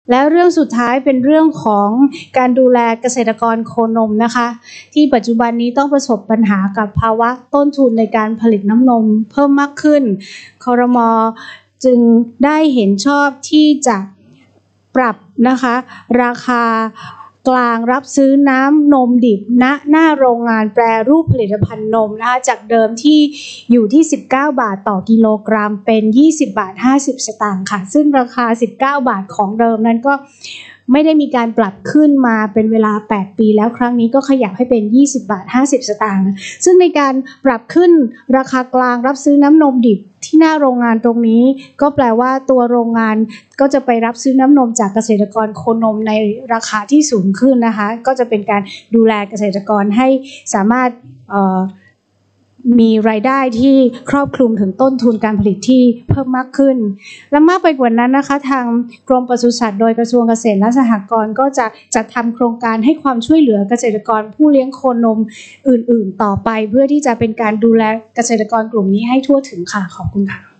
แล้วเรื่องสุดท้ายเป็นเรื่องของการดูแลเกษตรกรโคนมนะคะที่ปัจจุบันนี้ต้องประสบปัญหากับภาวะต้นทุนในการผลิตน้ำนมเพิ่มมากขึ้นครม.จึงได้เห็นชอบที่จะปรับนะคะราคากลางรับซื้อน้ำนมดิบณหน้าโรงงานแปรรูปผลิตภัณฑ์นมนะคะจากเดิมที่อยู่ที่19 บาทต่อกิโลกรัมเป็น20 บาท 50 สตางค์ค่ะซึ่งราคา19 บาทของเดิมนั้นก็ไม่ได้มีการปรับขึ้นมาเป็นเวลา8 ปีแล้วครั้งนี้ก็ขยับให้เป็น20 บาท 50 สตางค์ซึ่งในการปรับขึ้นราคากลางรับซื้อน้ำนมดิบที่หน้าโรงงานตรงนี้ก็แปลว่าตัวโรงงานก็จะไปรับซื้อน้ำนมจากเกษตรกรโคนมในราคาที่สูงขึ้นนะคะก็จะเป็นการดูแลเกษตรกรให้สามารถมีรายได้ที่ครอบคลุมถึงต้นทุนการผลิตที่เพิ่มมากขึ้นและมากไปกว่านั้นนะคะทางกรมปศุสัตว์โดยกระทรวงเกษตรและสหกรณ์ก็จะจัดทำโครงการให้ความช่วยเหลือเกษตรกรผู้เลี้ยงโคนมอื่นๆต่อไปเพื่อที่จะเป็นการดูแลเกษตรกรกลุ่มนี้ให้ทั่วถึงค่ะขอบคุณค่ะ